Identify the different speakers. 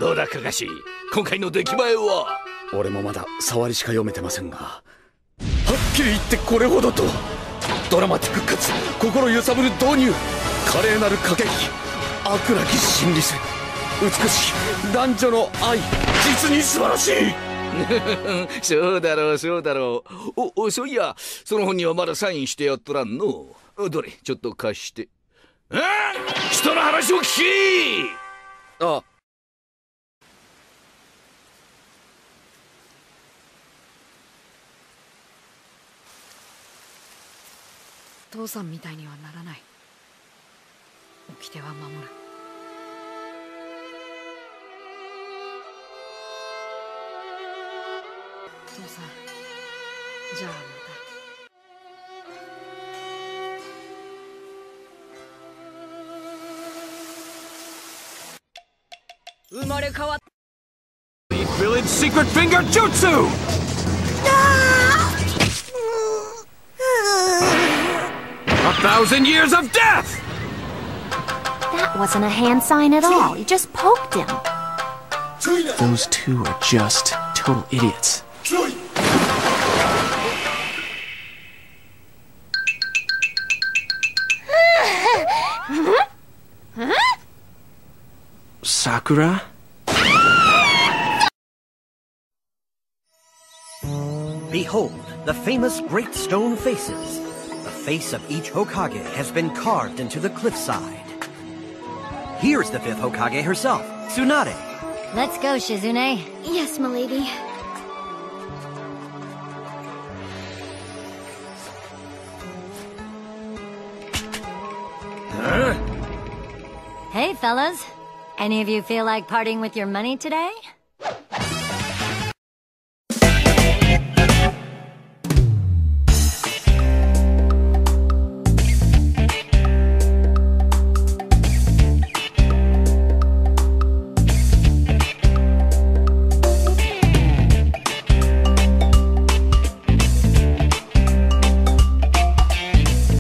Speaker 1: どうだかかし、今回の出来栄えは。
Speaker 2: 俺もまだ触りしか読めてませんが、はっきり言ってこれほどと。ドラマティックかつ心揺さぶる導入、華麗なる駆け引き、悪なき心理戦、美しい男女の愛、実に素晴らしい。
Speaker 1: そうだろうそうだろう。そういや、その本にはまだサインしてやっとらんの。どれちょっと貸して。人の話を聞け。
Speaker 2: あ、
Speaker 3: 父さんみたいにはならない。掟は守る。父さん、じゃあまた。生まれ変わった。
Speaker 1: Village Secret Finger Jutsu! A thousand years of death!
Speaker 4: That wasn't a hand sign at all. You just poked him.
Speaker 5: Those two are just total idiots. Sakura?
Speaker 6: Behold, the famous Great Stone Faces. The face of each Hokage has been carved into the cliffside. Here's the fifth Hokage herself, Tsunade.
Speaker 7: Let's go, Shizune.
Speaker 4: Yes, milady.
Speaker 7: Hey, fellas. Any of you feel like partying with your money today?